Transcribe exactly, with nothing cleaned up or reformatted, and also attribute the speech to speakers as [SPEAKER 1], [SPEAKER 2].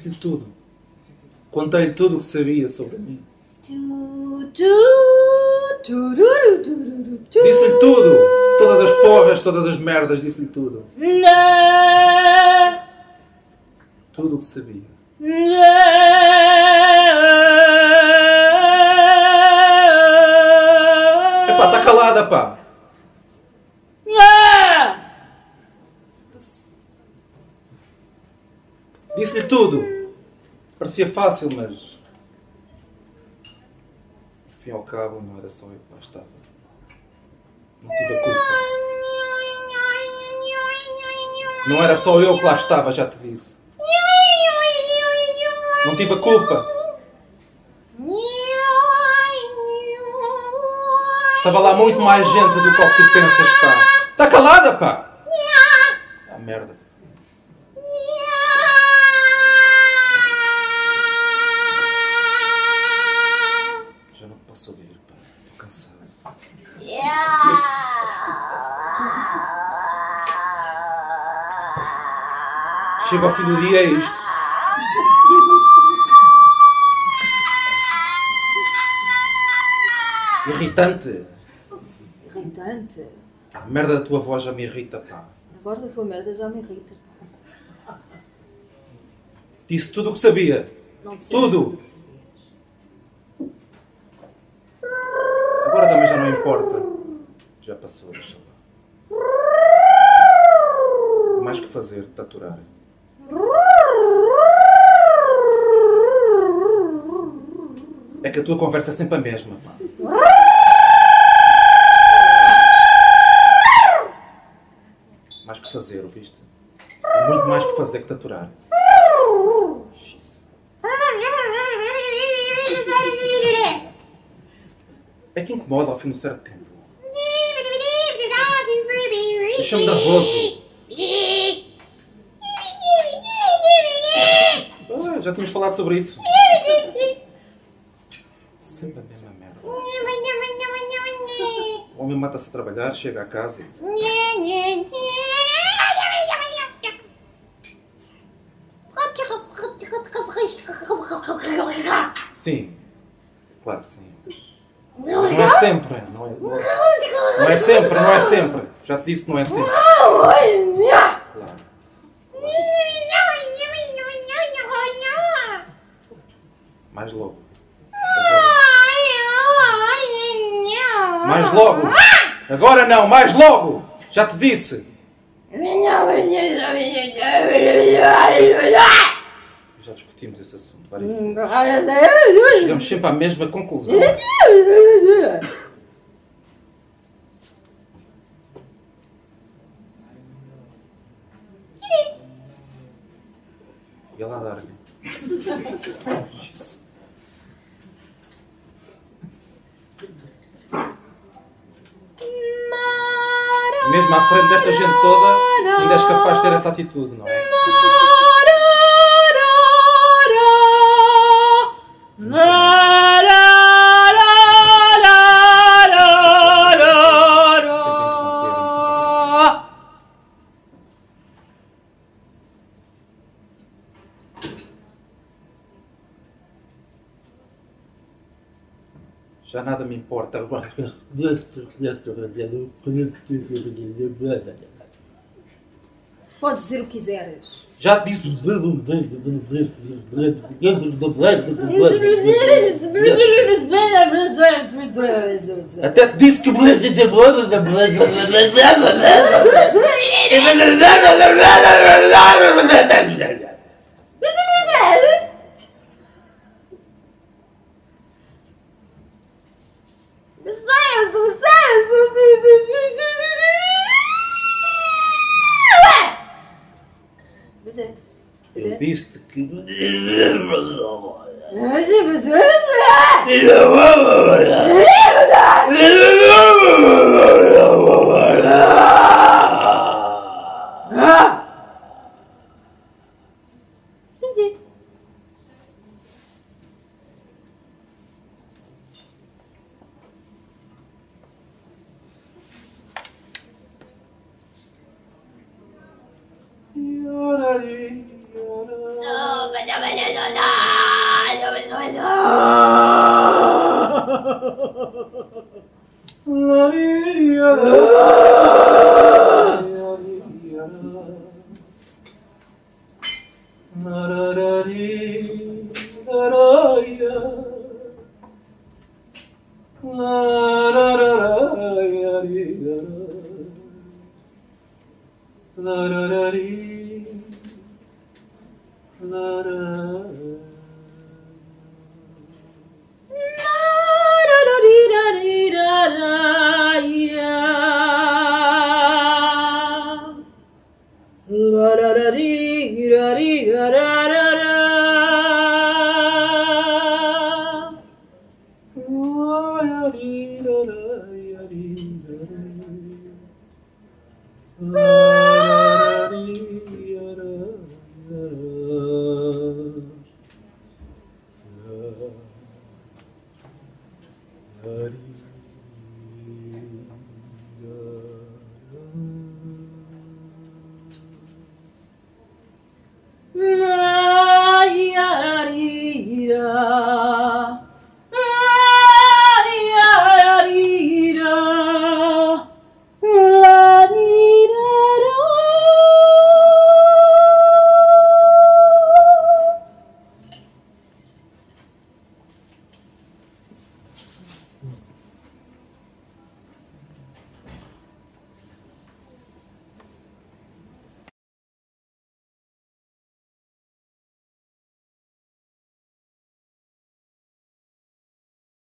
[SPEAKER 1] Disse-lhe tudo. Contei-lhe tudo o que sabia sobre mim. Disse-lhe tudo. Todas as porras, todas as merdas, disse-lhe tudo. Tudo o que sabia. Epá, está calada, pá. Disse-lhe tudo. Parecia fácil, mas... Ao fim e ao cabo, não era só eu que lá estava. Não tive a culpa. Não era só eu que lá estava, já te disse. Não tive a culpa. Estava lá muito mais gente do que o que tu pensas, pá. Está calada, pá. Ah, merda. Já não posso ouvir, pá. Estou cansado. Chega ao fim do dia, é isto. Irritante.
[SPEAKER 2] Irritante?
[SPEAKER 1] A merda da tua voz já me irrita, pá.
[SPEAKER 2] A voz da tua merda já me irrita, pá.
[SPEAKER 1] Disse tudo o que sabia.
[SPEAKER 2] Não disseste
[SPEAKER 1] Tudo.
[SPEAKER 2] tudo o que sabias.
[SPEAKER 1] Agora também já não importa. Já passou, deixa lá. Mais que fazer, taturar. É que a tua conversa é sempre a mesma, pá. Mais que fazer, ouviste? É muito mais que fazer que taturar. É que incomoda ao fim de um certo tempo. Deixa-me nervoso. Ah, já tínhamos falado sobre isso. Sempre a mesma merda. O homem mata-se a trabalhar, chega a casa e... Sim, claro que sim. Mas não é sempre, não é, não é, não é sempre, não é sempre. Já te disse que não é sempre. Claro. Mais logo. Mais logo. Agora não, mais logo. Já te disse. Já discutimos esse assunto várias vezes. Chegamos sempre à mesma conclusão. E ela a dar-me. Mesmo à frente desta gente toda, ainda és capaz de ter essa atitude, não é? Já nada me importa agora.
[SPEAKER 2] Podes dizer o que quiseres.
[SPEAKER 1] Já te disse. Até te disse que. Eu disse que.
[SPEAKER 2] La